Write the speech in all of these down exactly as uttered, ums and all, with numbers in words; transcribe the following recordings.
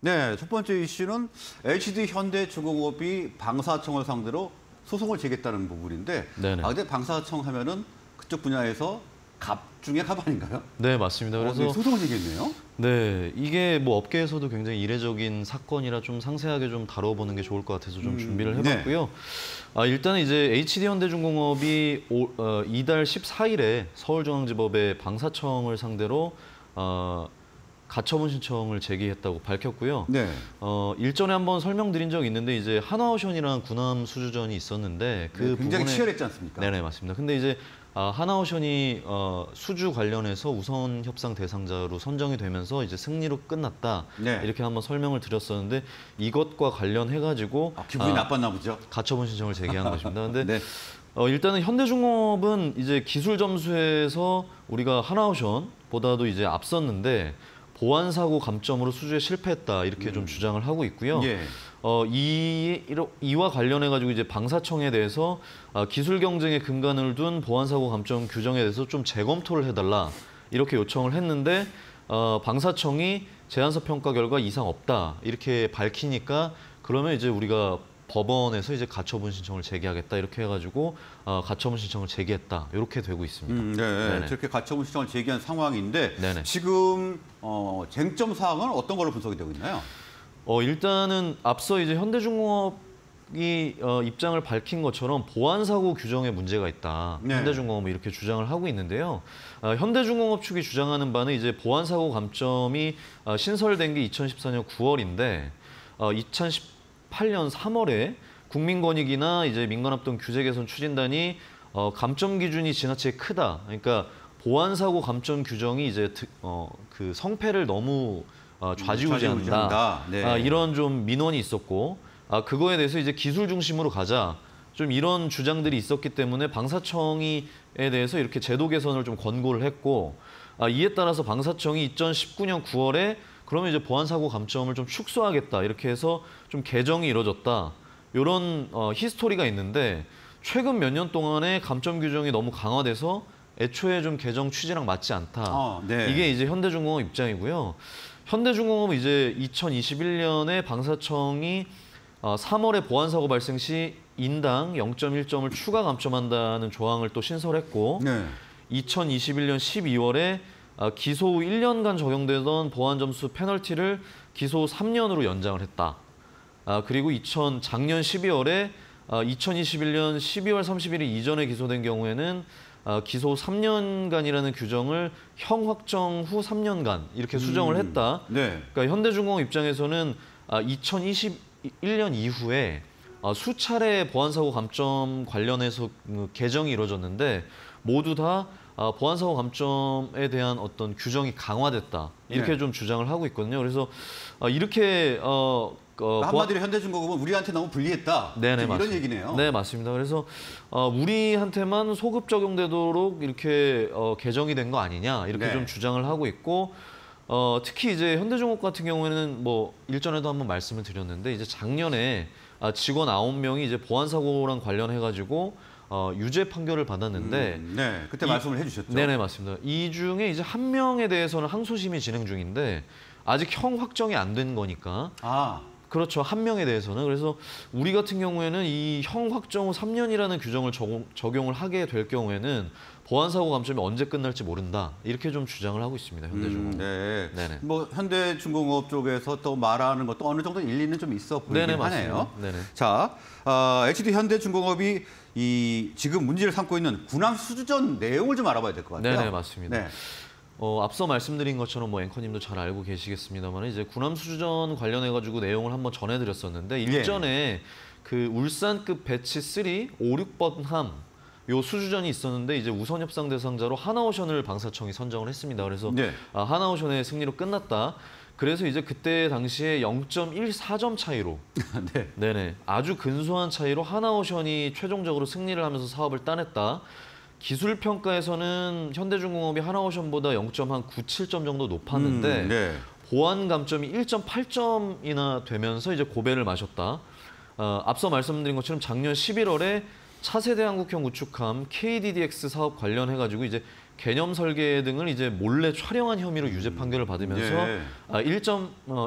네, 첫 번째 이슈는 에이치디 현대중공업이 방사청을 상대로 소송을 제기했다는 부분인데, 네네. 아 근데 방사청 하면은 그쪽 분야에서 갑 중에 갑 아닌가요? 네, 맞습니다. 그래서 어, 네, 소송을 제기했네요. 네, 이게 뭐 업계에서도 굉장히 이례적인 사건이라 좀 상세하게 좀 다뤄보는 게 좋을 것 같아서 좀 음, 준비를 해봤고요. 네. 아, 일단은 이제 에이치디현대중공업이 오, 어, 이달 십사일에 서울중앙지법에 방사청을 상대로 어, 가처분 신청을 제기했다고 밝혔고요. 네. 어, 일전에 한번 설명드린 적이 있는데 이제 한화오션이랑 구남 수주전이 있었는데 그 네, 굉장히 부분에... 치열했지 않습니까? 네네, 맞습니다. 근데 이제 아, 한화오션이 어, 수주 관련해서 우선 협상 대상자로 선정이 되면서 이제 승리로 끝났다. 네. 이렇게 한번 설명을 드렸었는데 이것과 관련해 가지고 아, 기분이 아, 나빴나 보죠. 가처분 신청을 제기한 것입니다. 근데 네. 어, 일단은 현대중공업은 이제 기술 점수에서 우리가 한화오션보다도 이제 앞섰는데 보안 사고 감점으로 수주에 실패했다 이렇게 음. 좀 주장을 하고 있고요. 예. 어, 이, 이와 관련해 가지고 이제 방사청에 대해서 아, 기술 경쟁의 근간을 둔 보안 사고 감점 규정에 대해서 좀 재검토를 해달라 이렇게 요청을 했는데 어, 방사청이 제안서 평가 결과 이상 없다 이렇게 밝히니까 그러면 이제 우리가 법원에서 이제 가처분 신청을 제기하겠다 이렇게 해가지고 어, 가처분 신청을 제기했다 이렇게 되고 있습니다. 음, 네, 네네. 저렇게 가처분 신청을 제기한 상황인데 네네. 지금 어, 쟁점 사항은 어떤 걸로 분석이 되고 있나요? 어, 일단은 앞서 이제 현대중공업이 어, 입장을 밝힌 것처럼 보안 사고 규정에 문제가 있다. 네. 현대중공업이 이렇게 주장을 하고 있는데요. 어, 현대중공업 측이 주장하는 바는 이제 보안 사고 감점이 어, 신설된 게 이천십사년 구월인데 어, 이천십팔년 삼월에 국민권익이나 이제 민간합동 규제 개선 추진단이 어, 감점 기준이 지나치게 크다. 그러니까 보안 사고 감점 규정이 이제 어, 그 성패를 너무 어, 좌지우지한다. 좌지우지한다. 네. 아, 이런 좀 민원이 있었고 아, 그거에 대해서 이제 기술 중심으로 가자. 좀 이런 주장들이 있었기 때문에 방사청에 대해서 이렇게 제도 개선을 좀 권고를 했고 아, 이에 따라서 방사청이 이천십구년 구월에 그러면 이제 보안 사고 감점을 좀 축소하겠다. 이렇게 해서 좀 개정이 이루어졌다. 이런 어, 히스토리가 있는데 최근 몇 년 동안에 감점 규정이 너무 강화돼서 애초에 좀 개정 취지랑 맞지 않다. 어, 네. 이게 이제 현대중공업 입장이고요. 현대중공업은 이제 이천이십일년에 방사청이 삼월에 보안사고 발생 시 인당 영 점 일 점을 추가 감점한다는 조항을 또 신설했고 네. 이천이십일년 십이월에 기소 후 일 년간 적용되던 보안 점수 페널티를 기소 후 삼 년으로 연장을 했다. 그리고 이천 작년 십이월에 이천이십일년 십이월 삼십일일 이전에 기소된 경우에는 어, 기소 후 삼 년간이라는 규정을 형 확정 후 삼 년간 이렇게 수정을 음, 했다. 네. 그러니까 현대중공업 입장에서는 아, 이천이십일년 이후에 아, 수차례 보안사고 감점 관련해서 그 개정이 이루어졌는데 모두 다 아, 보안사고 감점에 대한 어떤 규정이 강화됐다. 이렇게 네. 좀 주장을 하고 있거든요. 그래서 아, 이렇게 어, 어, 한마디로 현대중공업은 우리한테 너무 불리했다. 네네, 이런 맞습니다. 얘기네요. 네, 맞습니다. 그래서 어, 우리한테만 소급 적용되도록 이렇게 어, 개정이 된 거 아니냐 이렇게 네. 좀 주장을 하고 있고 어, 특히 이제 현대중공업 같은 경우에는 뭐 일전에도 한번 말씀을 드렸는데 이제 작년에 아, 직원 아홉 명이 이제 보안 사고랑 관련해 가지고 어, 유죄 판결을 받았는데 음, 네, 그때 이, 말씀을 해주셨죠. 네네, 맞습니다. 이 중에 이제 한 명에 대해서는 항소심이 진행 중인데 아직 형 확정이 안 된 거니까. 아, 그렇죠. 한 명에 대해서는. 그래서 우리 같은 경우에는 이 형 확정 후 삼 년이라는 규정을 적용, 적용을 하게 될 경우에는 보안사고 감점이 언제 끝날지 모른다. 이렇게 좀 주장을 하고 있습니다. 현대중공업. 음, 네. 네네. 뭐 현대중공업 쪽에서 또 말하는 것도 어느 정도 일리는 좀 있어 보이긴 네네, 하네요. 맞습니다. 네네. 자, 어, 에이치디현대중공업이 이 지금 문제를 삼고 있는 군함 수주전 내용을 좀 알아봐야 될 것 같아요. 네네, 맞습니다. 네. 어, 앞서 말씀드린 것처럼 뭐 앵커님도 잘 알고 계시겠습니다만 이제 군함 수주전 관련해 가지고 내용을 한번 전해드렸었는데 일전에 그 울산급 배치 삼 오십육 번 함 요 수주전이 있었는데 이제 우선 협상 대상자로 한화오션을 방사청이 선정을 했습니다. 그래서 네. 아, 한화오션의 승리로 끝났다. 그래서 이제 그때 당시에 영 점 일사 점 차이로 네. 네네 아주 근소한 차이로 한화오션이 최종적으로 승리를 하면서 사업을 따냈다. 기술 평가에서는 현대중공업이 한화오션보다 영 점 구칠 점 정도 높았는데 음, 네. 보안 감점이 일 점 팔 점이나 되면서 이제 고배를 마셨다. 어, 앞서 말씀드린 것처럼 작년 십일월에 차세대 한국형 우측함 케이디디엑스 사업 관련해 가지고 이제 개념 설계 등을 이제 몰래 촬영한 혐의로 유죄 판결을 받으면서 예. 아, 일 점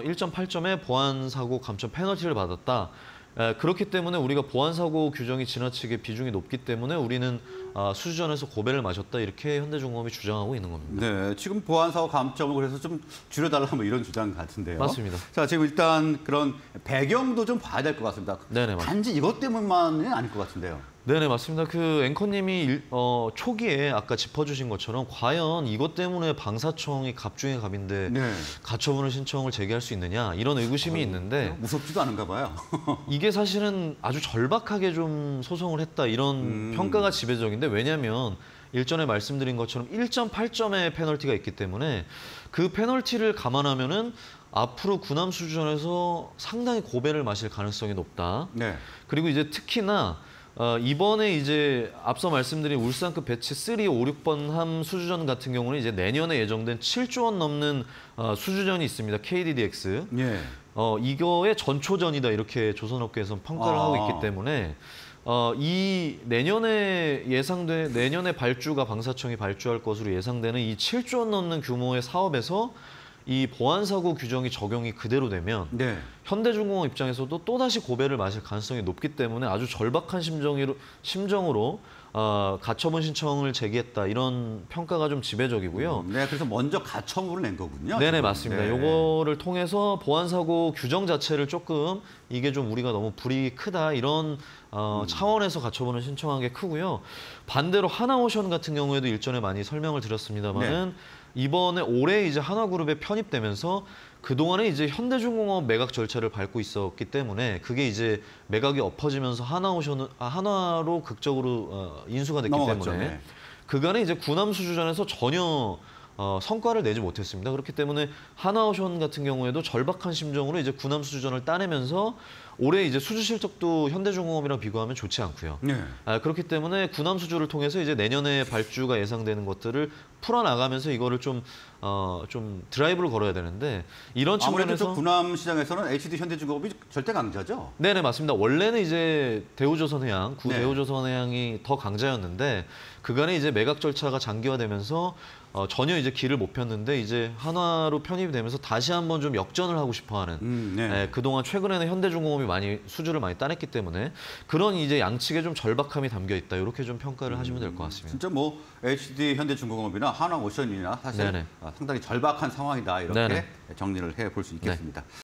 팔 점의 보안 사고 감점 페널티를 받았다. 에, 그렇기 때문에 우리가 보안 사고 규정이 지나치게 비중이 높기 때문에 우리는 아, 수주전에서 고배를 마셨다 이렇게 현대중공업이 주장하고 있는 겁니다. 네, 지금 보안사고 감점을 그래서 좀 줄여달라 뭐 이런 주장 같은데요. 맞습니다. 자, 지금 일단 그런 배경도 좀 봐야 될 것 같습니다. 네네, 맞습니다. 단지 이것 때문만은 아닐 것 같은데요. 네네 맞습니다. 그 앵커님이 일, 어, 초기에 아까 짚어주신 것처럼 과연 이것 때문에 방사청이 갑 중에 갑인데 네. 가처분을 신청을 제기할 수 있느냐 이런 의구심이 있는데 무섭지도 않은가 봐요. 이게 사실은 아주 절박하게 좀 소송을 했다 이런 음. 평가가 지배적인데 왜냐하면 일전에 말씀드린 것처럼 일 점 팔 점의 페널티가 있기 때문에 그 페널티를 감안하면은 앞으로 구남 수주전에서 상당히 고배를 마실 가능성이 높다. 네. 그리고 이제 특히나 어, 이번에 이제 앞서 말씀드린 울산급 배치 삼, 오, 육 번 함 수주전 같은 경우는 이제 내년에 예정된 칠조 원 넘는 어, 수주전이 있습니다. 케이디디엑스. 예. 어, 이거의 전초전이다 이렇게 조선업계에서는 평가를 아. 하고 있기 때문에 어, 이 내년에 예상돼 내년에 발주가 방사청이 발주할 것으로 예상되는 이 칠조 원 넘는 규모의 사업에서 이 보안사고 규정이 적용이 그대로 되면 네. 현대중공업 입장에서도 또다시 고배를 마실 가능성이 높기 때문에 아주 절박한 심정으로, 심정으로 어, 가처분 신청을 제기했다 이런 평가가 좀 지배적이고요. 음, 네, 그래서 먼저 가처분을 낸 거군요. 네네 지금. 맞습니다. 네. 요거를 통해서 보안사고 규정 자체를 조금 이게 좀 우리가 너무 불이익이 크다 이런 어, 음. 차원에서 가처분을 신청한 게 크고요. 반대로 하나오션 같은 경우에도 일전에 많이 설명을 드렸습니다만은 네. 이번에 올해 이제 하나그룹에 편입되면서 그동안에 이제 현대중공업 매각 절차를 밟고 있었기 때문에 그게 이제 매각이 엎어지면서 하나오션은 아, 하나로 극적으로 어, 인수가 됐기 넘어갔죠. 때문에 네. 그간에 이제 구남 수주전에서 전혀 어, 성과를 내지 못했습니다. 그렇기 때문에 하나오션 같은 경우에도 절박한 심정으로 이제 구남 수주전을 따내면서 올해 이제 수주 실적도 현대중공업이랑 비교하면 좋지 않고요. 네. 아, 그렇기 때문에 구남 수주를 통해서 이제 내년에 발주가 예상되는 것들을 풀어나가면서 이거를 좀, 어, 좀 드라이브를 걸어야 되는데 이런 아무래도 저 측면에서 구남 시장에서는 에이치디 현대중공업이 절대 강자죠. 네네 맞습니다. 원래는 이제 대우조선해양, 구 네. 대우조선해양이 더 강자였는데 그간에 이제 매각 절차가 장기화되면서 어, 전혀 이제 길을 못 폈는데 이제 한화로 편입이 되면서 다시 한번 좀 역전을 하고 싶어하는 음, 네. 예, 그동안 최근에는 현대중공업이 많이 수주를 많이 따냈기 때문에 그런 이제 양측에 좀 절박함이 담겨 있다 이렇게 좀 평가를 하시면 될 것 같습니다. 진짜 뭐 에이치디 현대중공업이나 한화오션이나 사실 네네. 상당히 절박한 상황이다 이렇게 네네. 정리를 해 볼 수 있겠습니다.